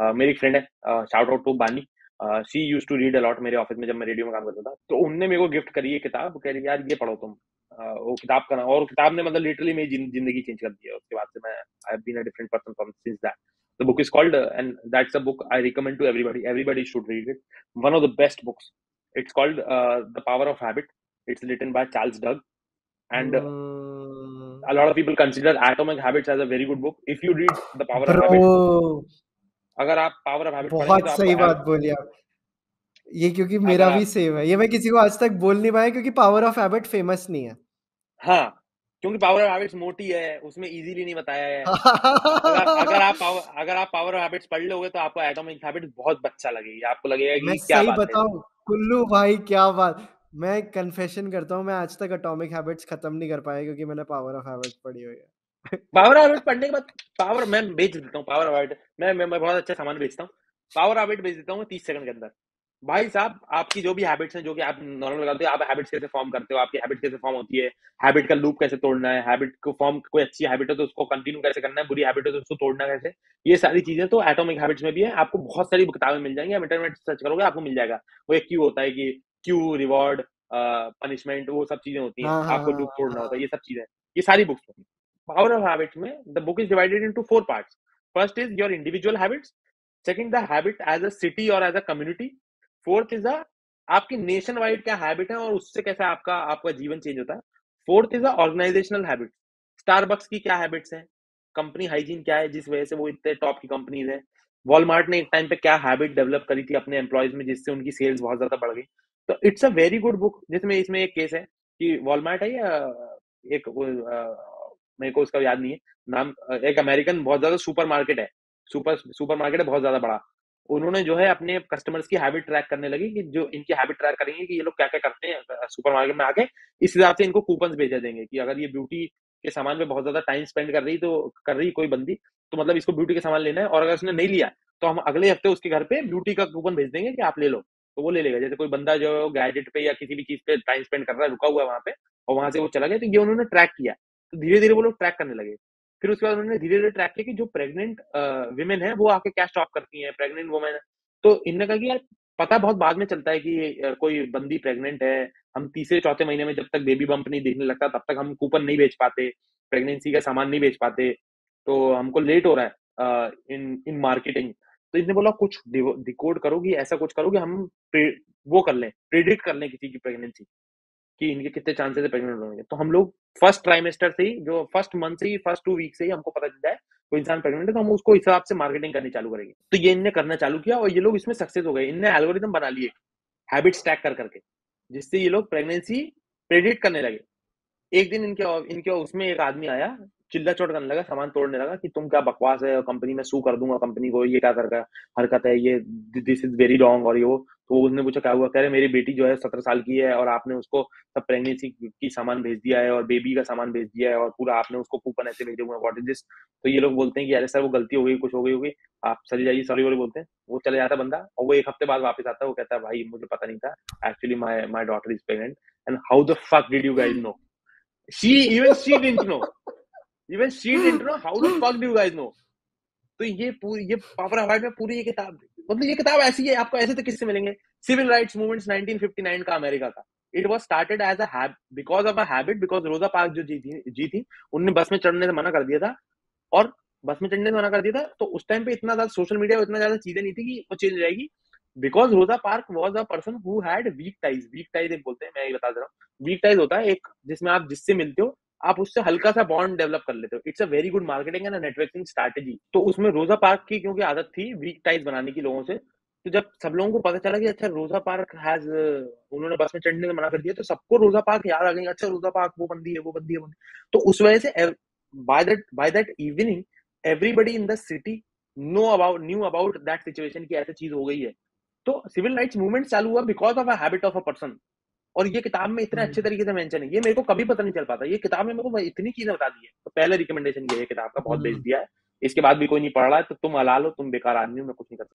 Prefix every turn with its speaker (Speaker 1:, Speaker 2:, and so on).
Speaker 1: मेरी फ्रेंड है, shout out to Bani. She use to read a lot मेरे ऑफिस में जब मैं रेडियो में काम करता था, तो उनने मेरे को गिफ्ट करी ये किताब, कह रही यार ये पढ़ो तुम। वो किताब का ना, और किताब ने मतलब लिटरली मेरी जिंदगी चेंज कर दी है। उसके बाद से मैं I have been a different person from since that. The book is called, and that's a book I recommend to everybody, everybody should read it. One of the best books. It's called the power of habit. It's written by Charles Duhigg, and a lot of people consider Atomic Habits as a very good book. If you read The Power of
Speaker 2: bro,
Speaker 1: Habit, अगर आप power of habit पढ़ेंगे
Speaker 2: बहुत
Speaker 1: तो
Speaker 2: सही
Speaker 1: आपको
Speaker 2: बात बोली आप। ये क्योंकि
Speaker 1: अगर
Speaker 2: मेरा भी
Speaker 1: आप
Speaker 2: सेम है, ये मैं किसी को आज तक बोल नहीं पाया क्योंकि पावर ऑफ हैबिट फेमस नहीं है।
Speaker 1: हाँ, क्योंकि पावर ऑफ हैबिट्स मोटी है, उसमें इजीली नहीं बताया है। अगर आप पावर ऑफ हैबिट्स पढ़ लोगे तो आपको एटॉमिक हैबिट्स बहुत अच्छा लगेगी, आपको लगेगा
Speaker 2: मैं
Speaker 1: कि क्या
Speaker 2: सही
Speaker 1: बात है।
Speaker 2: बताऊं, कुल्लू भाई क्या बात। मैं कन्फेशन करता हूँ, मैं आज तक एटॉमिक हैबिट्स खत्म नहीं कर पाया क्योंकि मैंने पावर ऑफ हैबिट्स पढ़ी हुई है।
Speaker 1: पावर ऑफ हैबिट पढ़ने के बाद पावर मैं बेच देता हूँ। पावर ऑफ हैबिट मैं बहुत अच्छा सामान बेचता हूँ। पावर ऑफ हैबिट बेच देता हूँ 30 सेकंड के अंदर। भाई साहब, आपकी जो भी हैबिट्स हैं, जो कि आप नॉर्मल लगाते हो, आप हैबिट्स कैसे फॉर्म करते हो, आपकी हैबिट कैसे फॉर्म होती है, हैबिट का लूप कैसे तोड़ना है, हैबिट को फॉर्म, कोई अच्छी हैबिट है तो उसको कंटिन्यू कैसे करना है, बुरी हैबिट है तो उसको तोड़ना कैसे, ये सारी चीजें तो एटॉमिक हैबिट्स में भी है। आपको बहुत सारी किताबें मिल जाएंगी, आप इंटरनेट सर्च करोगे आपको मिल जाएगा। वो एक क्यू होता है कि क्यू, रिवॉर्ड, पनिशमेंट, वो सब चीजें होती हैं,
Speaker 2: हाँ हाँ
Speaker 1: आपको
Speaker 2: हाँ
Speaker 1: लूप तोड़ना होता है,
Speaker 2: हाँ।
Speaker 1: ये सब चीजें, ये सारी बुक्स में। पावर ऑफ हैबिट्स में the book is divided into 4 parts. First is your individual habits. Second, the habit as a city और as a community. Fourth is the आपकी नेशन वाइड क्या हैबिट है और उससे कैसे आपका आपका जीवन चेंज होता है। Fourth is the organizational habit. Starbucks की क्या हैबिट्स हैं, कंपनी हाइजीन क्या है जिस वजह से वो इतने टॉप की कंपनीज है। वॉलमार्ट ने एक टाइम पे क्या हैबिट डेवलप करी थी अपने एम्प्लॉयज में जिससे उनकी सेल्स बहुत ज्यादा बढ़ गई। तो it's a very good book, जिसमें इसमें एक केस है कि वॉलमार्ट है या एक मेरे को उसका याद नहीं है नाम, एक अमेरिकन बहुत ज्यादा सुपर मार्केट है, सुपर मार्केट है बहुत ज्यादा बड़ा। उन्होंने जो है अपने कस्टमर्स की हैबिट ट्रैक करने लगी कि जो इनकी हैबिट ट्रैक करेंगे कि ये लोग क्या क्या करते हैं सुपर मार्केट में आके, इस हिसाब से इनको कूपन भेजा देंगे कि अगर ये ब्यूटी के सामान पे बहुत ज्यादा टाइम स्पेंड कर रही कोई बंदी, तो मतलब इसको ब्यूटी के सामान लेना है, और अगर उसने नहीं लिया तो हम अगले हफ्ते उसके घर पे ब्यूटी का कूपन भेज देंगे कि आप ले लो। तो वो ले लेगा। जैसे कोई बंदा जो गैजेट पे या किसी भी चीज पे टाइम स्पेंड कर रहा है, रुका हुआ है वहां पे, और वहां से वो चला गया, तो ये उन्होंने ट्रैक किया। तो धीरे धीरे वो लोग ट्रैक करने लगे। फिर उसके बाद उन्होंने धीरे धीरे ट्रैक किया कि जो प्रेग्नेंट विमेन है वो आके क्या स्टॉप करती है, प्रेग्नेंट वुमेन। तो इनने कहा कि यार पता बहुत बाद में चलता है कि कोई बंदी प्रेग्नेंट है, हम तीसरे चौथे महीने में जब तक बेबी बम्प नहीं दिखने लगता तब तक हम कूपन नहीं बेच पाते, प्रेगनेंसी का सामान नहीं बेच पाते, तो हमको लेट हो रहा है इन इन मार्केटिंग। तो इसने बोला कुछ डिकोड करो कि ऐसा कुछ करो कि हम वो कर लें, प्रिडिक्ट कर लें किसी की प्रेगनेंसी, कि इनके कितने चांसेस है प्रेग्नेंट होने के। तो हम लोग फर्स्ट ट्राइमेस्टर से ही, जो फर्स्ट मंथ से ही, फर्स्ट 2 वीक से ही हमको पता चल जाए कोई इंसान प्रेग्नेंट है, तो हम उसको हिसाब से मार्केटिंग करनी चालू करेंगे। तो ये इनने करना चालू किया और ये लोग इसमें सक्सेस हो गए। इनने एल्गोरिदम बना लिए हैबिट स्टैक कर करके, जिससे ये लोग प्रेगनेंसी प्रेडिक्ट करने लगे। एक दिन इनके इनके उसमें एक आदमी आया, चिल्ला चोट करने लगा, सामान तोड़ने लगा कि तुम क्या बकवास है, कंपनी में सू कर दूंगा कंपनी को, ये क्या कर हरकत है ये, दिस इज वेरी रॉन्ग और ये वो। तो उसने पूछा क्या हुआ, कह रहे मेरी बेटी जो है 17 साल की है और आपने उसको सब प्रेगनेंसी की सामान भेज दिया है और बेबी का सामान भेज दिया है और पूरा आपने उसको कूपन ऐसे भेजे हुए, व्हाट इज दिस। तो ये लोग बोलते हैं कि अरे सर वो गलती हो गई, कुछ हो गई होगी, आप चले जाइए, सॉरी वॉरी बोलते हैं। वो चले जाता बंदा, और वो एक हफ्ते बाद वापस आता है, वो कहता है भाई मुझे पता नहीं था, actually my my daughter is pregnant, and how the fuck did you guys know, she didn't know, even she didn't know, how the fuck do you guys know। तो ये पावर अवार्ड में पूरी ये किताब, मतलब ये किताब ऐसी है, आपको ऐसे तो किससे मिलेंगे। सिविल राइट्स मूवमेंट्स 1959 का अमेरिका का। It was started as a because of a habit, because Rosa Park जो जी थी उनने बस में चढ़ने से मना कर दिया था, और बस में चढ़ने से मना कर दिया था, तो उस टाइम पे इतना ज्यादा सोशल मीडिया, इतना ज्यादा चीजें नहीं थी कि वो चेंज हो जाएगी। Because Rosa Park was a person who had weak ties, weak ties एक बोलते हैं, मैं ये बता दे रहा हूँ। वीक टाइज होता है एक जिसमें आप जिससे मिलते हो आप उससे हल्का सा बॉन्ड डेवलप कर लेते हो। It's a very good marketing and networking strategy. तो उसमें रोजा पार्क की क्योंकि आदत थी वीक टाइज बनाने की लोगों से, तो जब सब लोगों को पता चला कि अच्छा रोजा पार्क हैज, उन्होंने बस में चढ़ने से मना कर दिया, तो सबको रोजा पार्क याद आ गई, अच्छा रोजा पार्क वो बंदी है, वो बंदी है, वो बंदी। तो उस वजह से by that evening everybody in the city knew about that situation की ऐसी चीज हो गई है। तो सिविल राइट्स मूवमेंट चालू हुआ because of a habit of a person. और ये किताब में इतने अच्छे तरीके से मेंशन है, ये मेरे को कभी पता नहीं चल पाता, ये किताब में मेरे को इतनी चीजें बता दी है। तो पहले रिकमेंडेशन ये है, किताब का बहुत बेच दिया है, इसके बाद भी कोई नहीं पढ़ रहा है तो तुम हला लो, तुम बेकार आदमी हो, मैं कुछ नहीं कर सकता।